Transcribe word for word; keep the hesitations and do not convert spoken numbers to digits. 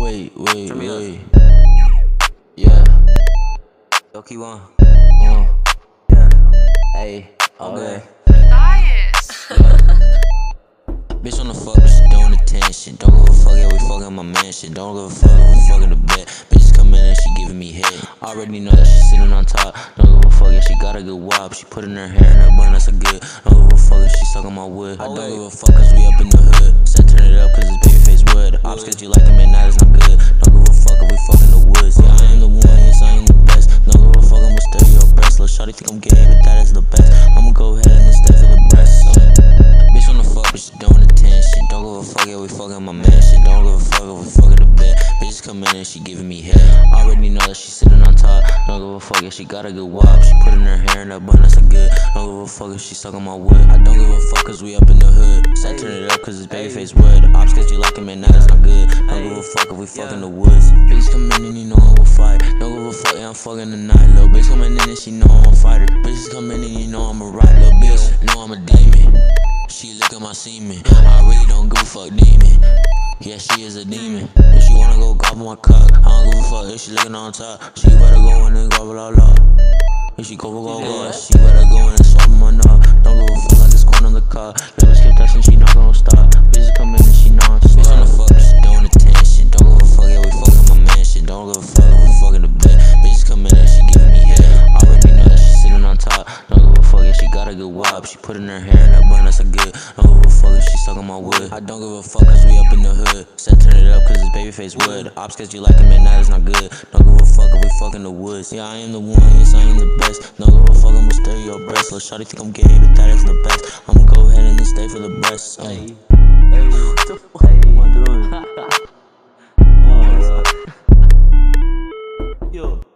Wait, wait, wait. Yeah. Yo, keep on. Uh. Yeah. Hey, okay. Bias. Bitch on the fuck, but she doing attention. Don't give a fuck, yeah, we fucking my mansion. Don't give a fuck if we fucking the bed. Bitches come in and she giving me head. Already know that she sitting on top. Don't give a fuck, yeah, she got a good wop. She putting her hair in her bun, that's a good. Don't give a fuck if she sucking my wood. I don't give a fuck cause we up in the hood. Said turn it up cause it's babyface wood. Ops cause you like him and that is not good. Don't give a fuck if we fucking the woods. Yeah, I am the one, yes, I am the best. Don't give a fuck, I'ma stay your breast. Lil' shawty think I'm gay, but that is the best. I'ma go ahead and stay for the breast. Uh, bitch on the fuck, but she doing attention. Don't give a fuck, yeah, we fucking my mansion. Don't give a fuck if we fucking the bed. Bitches come in and she giving me head. Already know that she sitting on top. Don't give a fuck, yeah, she got a good wop. She putting her hair in her bun, that's a good. Don't give a fuck if she sucking my wood. I don't give a fuck cause we up in the hood. Said turn it up cause it's babyface wood. Ops cause you like him and that is not good. Don't give a fuck if we fucking the woods. Bitches come in and you know I'm a fight. Don't give a fuck, yeah, I'm fucking tonight. Little bitch come in and she know I'm a fighter. Bitches come in and you know I'm a ride. Little bitch know I'm a demon. She look at my semen. I really don't give a fuck, demon. Yeah, she is a demon. If she wanna go gobble my cock, I don't give a fuck if she looking on top. She better go in and gobble all up. If she go, go, go, she better go in and swallow my knob. Don't give a fuck like it's corn on the car. Little bitch keep texting, she not gonna stop. Bitches come in and she non stop. Bitch on the fuck, she doing attention. Don't give a fuck, yeah, we fucking my mansion. Don't give a fuck if we fucking the bed. Bitches come in and she giving me head. Already know that she sitting on top. Don't give a fuck, yeah, she got a good wop. She putting her hair in her bun, that's a good. Don't give a fuck if she sucking my wood. I don't give a fuck cause we up in the hood. Said turn it up cause it's babyface wood. Ops cause you like him and that is not good. Don't give a fuck if we fucking the woods. Yeah, I am the one, yes, I am the best. Don't give a fuck, I'ma stay your breast. Lil' shawty think I'm gay, but that is the best. I'ma go ahead and stay for the breast. Hey, Hey, what the fuck am I doing? Oh, bro. Yo.